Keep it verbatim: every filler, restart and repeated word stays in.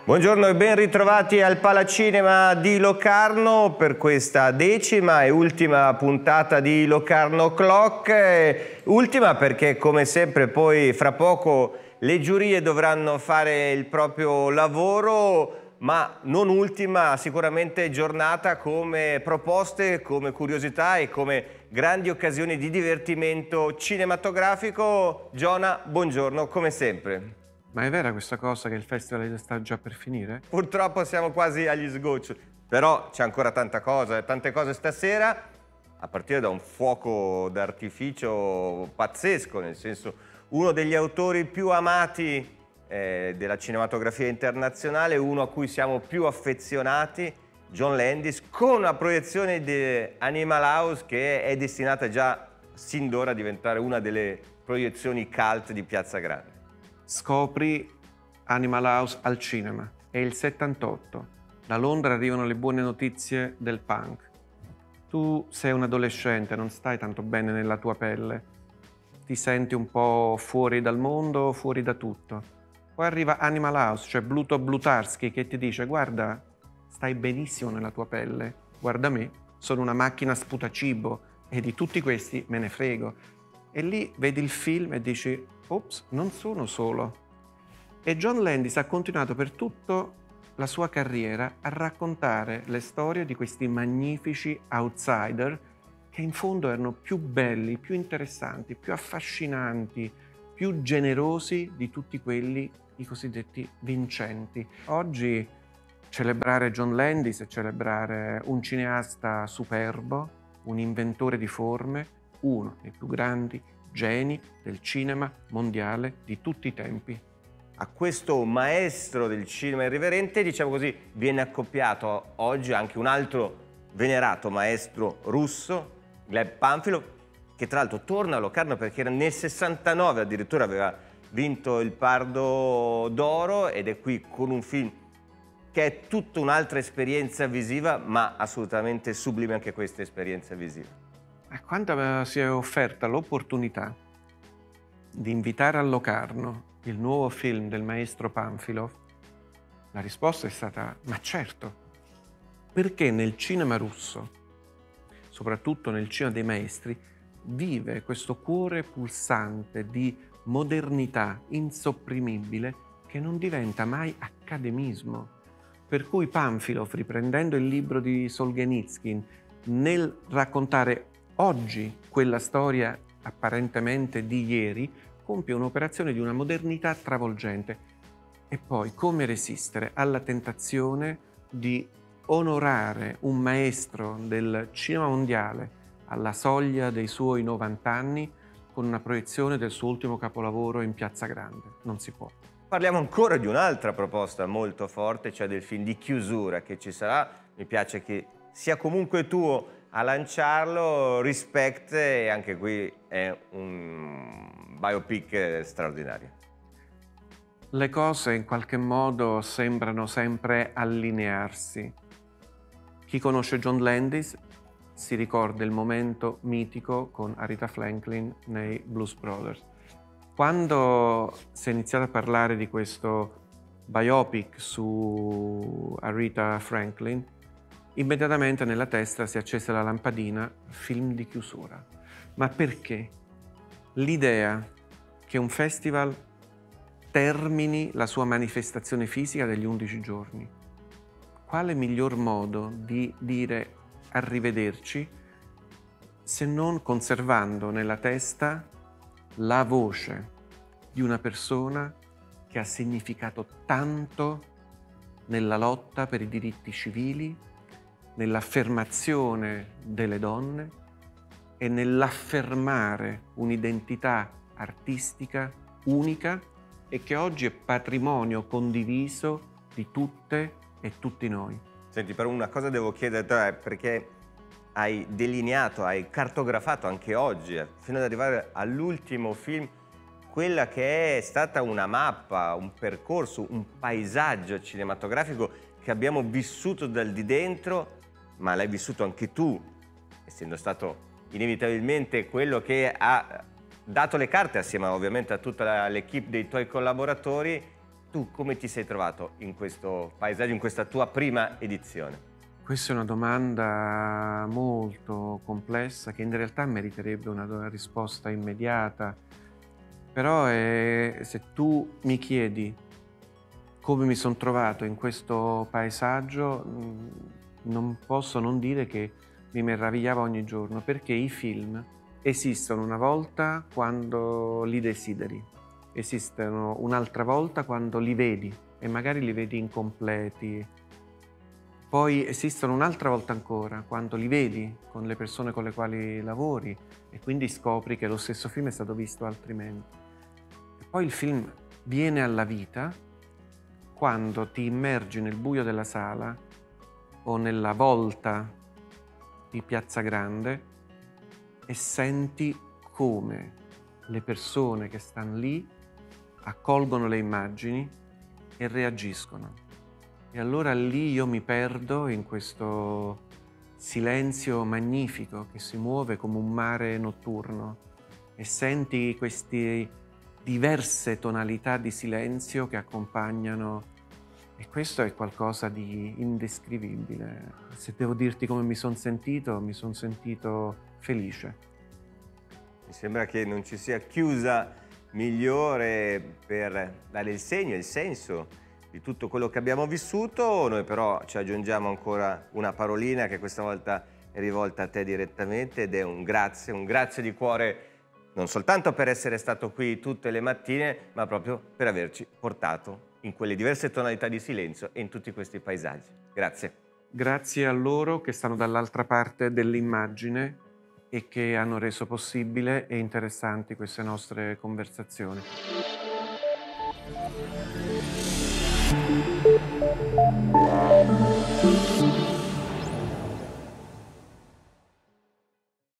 Buongiorno e ben ritrovati al Palacinema di Locarno per questa decima e ultima puntata di Locarno Clock. Ultima perché, come sempre, poi fra poco le giurie dovranno fare il proprio lavoro, ma non ultima sicuramente giornata come proposte, come curiosità e come grandi occasioni di divertimento cinematografico. Giona, buongiorno, come sempre. Ma è vera questa cosa che il festival sta già per finire? Purtroppo siamo quasi agli sgoccioli, però c'è ancora tanta cosa, tante cose stasera, a partire da un fuoco d'artificio pazzesco, nel senso uno degli autori più amati eh, della cinematografia internazionale, uno a cui siamo più affezionati, John Landis, con una proiezione di Animal House che è destinata già sin d'ora a diventare una delle proiezioni cult di Piazza Grande. Scopri Animal House al cinema. È il settantotto. Da Londra arrivano le buone notizie del punk. Tu sei un adolescente, non stai tanto bene nella tua pelle. Ti senti un po' fuori dal mondo, fuori da tutto. Poi arriva Animal House, cioè Bluto Blutarsky, che ti dice: guarda, stai benissimo nella tua pelle. Guarda me, sono una macchina sputacibo e di tutti questi me ne frego. E lì vedi il film e dici: ops, non sono solo. E John Landis ha continuato per tutta la sua carriera a raccontare le storie di questi magnifici outsider che in fondo erano più belli, più interessanti, più affascinanti, più generosi di tutti quelli, i cosiddetti vincenti. Oggi celebrare John Landis è celebrare un cineasta superbo, un inventore di forme, uno dei più grandi geni del cinema mondiale di tutti i tempi. A questo maestro del cinema irriverente, diciamo così, viene accoppiato oggi anche un altro venerato maestro russo, Gleb Panfilov, che tra l'altro torna a Locarno perché nel sessantanove addirittura aveva vinto il Pardo d'Oro ed è qui con un film che è tutta un'altra esperienza visiva, ma assolutamente sublime anche questa esperienza visiva. Quando si è offerta l'opportunità di invitare a Locarno il nuovo film del maestro Panfilov, la risposta è stata: ma certo, perché nel cinema russo, soprattutto nel cinema dei maestri, vive questo cuore pulsante di modernità insopprimibile che non diventa mai accademismo. Per cui Panfilov, riprendendo il libro di Solzhenitsyn, nel raccontare oggi quella storia apparentemente di ieri, compie un'operazione di una modernità travolgente. E poi come resistere alla tentazione di onorare un maestro del cinema mondiale alla soglia dei suoi novanta anni con una proiezione del suo ultimo capolavoro in Piazza Grande? Non si può. Parliamo ancora di un'altra proposta molto forte, cioè del film di chiusura che ci sarà. Mi piace che sia comunque tuo a lanciarlo, Respect, e anche qui è un biopic straordinario. Le cose in qualche modo sembrano sempre allinearsi. Chi conosce John Landis si ricorda il momento mitico con Aretha Franklin nei Blues Brothers. Quando si è iniziato a parlare di questo biopic su Aretha Franklin, immediatamente nella testa si è accesa la lampadina, film di chiusura. Ma perché? L'idea che un festival termini la sua manifestazione fisica degli undici giorni. Quale miglior modo di dire arrivederci se non conservando nella testa la voce di una persona che ha significato tanto nella lotta per i diritti civili, nell'affermazione delle donne e nell'affermare un'identità artistica unica e che oggi è patrimonio condiviso di tutte e tutti noi. Senti, però una cosa devo chiedere, perché hai delineato, hai cartografato anche oggi, fino ad arrivare all'ultimo film, quella che è stata una mappa, un percorso, un paesaggio cinematografico che abbiamo vissuto dal di dentro, ma l'hai vissuto anche tu, essendo stato inevitabilmente quello che ha dato le carte, assieme ovviamente a tutta l'equipe dei tuoi collaboratori. tu come ti sei trovato in questo paesaggio, in questa tua prima edizione? Questa è una domanda molto complessa che in realtà meriterebbe una do- risposta immediata, però eh, se tu mi chiedi come mi sono trovato in questo paesaggio, mh, non posso non dire che mi meravigliava ogni giorno, perché i film esistono una volta quando li desideri, esistono un'altra volta quando li vedi e magari li vedi incompleti. Poi esistono un'altra volta ancora, quando li vedi con le persone con le quali lavori e quindi scopri che lo stesso film è stato visto altrimenti. E poi il film viene alla vita quando ti immergi nel buio della sala o nella volta di Piazza Grande e senti come le persone che stanno lì accolgono le immagini e reagiscono. E allora lì io mi perdo in questo silenzio magnifico che si muove come un mare notturno e senti queste diverse tonalità di silenzio che accompagnano, e questo è qualcosa di indescrivibile. Se devo dirti come mi sono sentito, mi sono sentito felice. Mi sembra che non ci sia chiusa migliore per dare il segno, il senso di tutto quello che abbiamo vissuto. Noi però ci aggiungiamo ancora una parolina che questa volta è rivolta a te direttamente, ed è un grazie, un grazie di cuore, non soltanto per essere stato qui tutte le mattine, ma proprio per averci portato in quelle diverse tonalità di silenzio e in tutti questi paesaggi. Grazie. Grazie a loro che stanno dall'altra parte dell'immagine e che hanno reso possibile e interessanti queste nostre conversazioni.